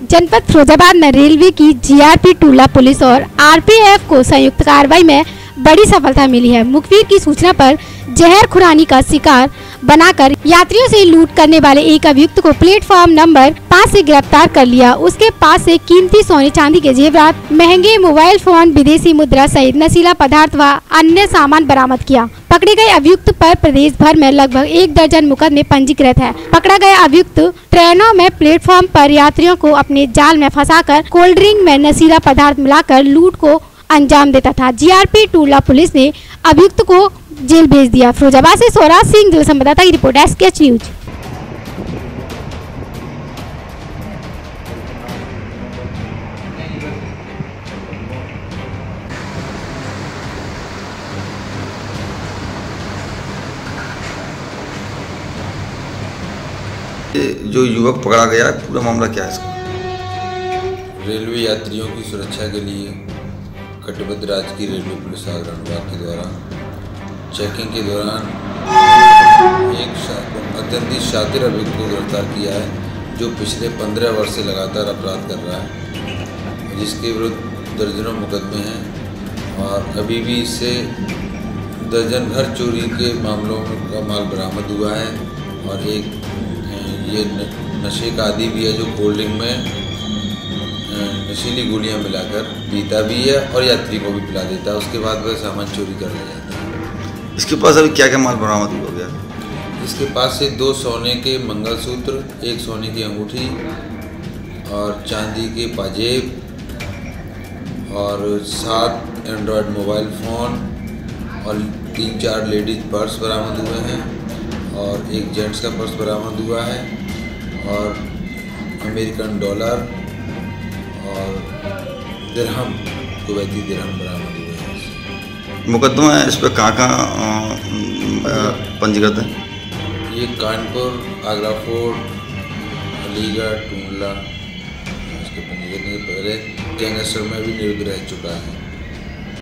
जनपद फिरोजाबाद में रेलवे की जीआरपी टूला पुलिस और आरपीएफ को संयुक्त कार्रवाई में बड़ी सफलता मिली है। मुखबिर की सूचना पर जहर खुरानी का शिकार बनाकर यात्रियों से लूट करने वाले एक अभियुक्त को प्लेटफॉर्म नंबर 5 से गिरफ्तार कर लिया। उसके पास से कीमती सोने चांदी के जेवरात, महंगे मोबाइल फोन, विदेशी मुद्रा सहित नशीला पदार्थ व अन्य सामान बरामद किया। पकड़े गए अभियुक्त पर प्रदेश भर में लगभग 1 दर्जन मुकदमे पंजीकृत है। पकड़ा गया अभियुक्त ट्रेनों में प्लेटफॉर्म पर यात्रियों को अपने जाल में फंसाकर कोल्ड ड्रिंक में नशीला पदार्थ मिलाकर लूट को अंजाम देता था। जीआरपी टूला पुलिस ने अभियुक्त को जेल भेज दिया। फिरोजाबाद से स्वराज सिंह, जिला संवाददाता की रिपोर्ट, एसकेएच न्यूज। जो युवक पकड़ा गया, पूरा मामला क्या है इसका? रेलवे यात्रियों की सुरक्षा के लिए कटिबद्ध राज्य की रेलवे पुलिस आगरण विभाग के द्वारा चेकिंग के दौरान एक अत्यंत शातिर अभियुक्त को गिरफ्तार किया है, जो पिछले 15 वर्ष से लगातार अपराध कर रहा है, जिसके विरुद्ध दर्जनों मुकदमे हैं और अभी भी इससे दर्जन भर चोरी के मामलों का माल बरामद हुआ है। और एक ये नशे का आदी भी है, जो कोल्ड ड्रिंक में नशीली गोलियां मिलाकर पीता भी है और यात्री को भी पिला देता है। उसके बाद वह सामान चोरी कर ले जाता है। इसके पास अभी क्या क्या माल बरामद हो गया? इसके पास से 2 सोने के मंगलसूत्र, 1 सोने की अंगूठी और चांदी के पाजेब और 7 एंड्रॉयड मोबाइल फ़ोन और 3-4 लेडीज पर्स बरामद हुए हैं और एक जेंट्स का पर्स बरामद हुआ है और अमेरिकन डॉलर और दिरहम, कुवैती दिरहम बरामद हुए हैं। मुकदमा इस पर कहाँ पंजीकृत है? ये कानपुर, आगरा फोर्ट, अलीगढ़, टूंडला, इसके पंजीकृत के पहले गैंगस्टर में भी निरुद्ध रह चुका है।